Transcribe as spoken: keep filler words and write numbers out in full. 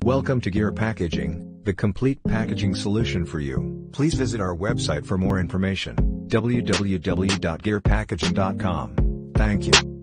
Welcome to Gear Packaging, the complete packaging solution for you. Please visit our website for more information, w w w dot gear packaging dot com. Thank you.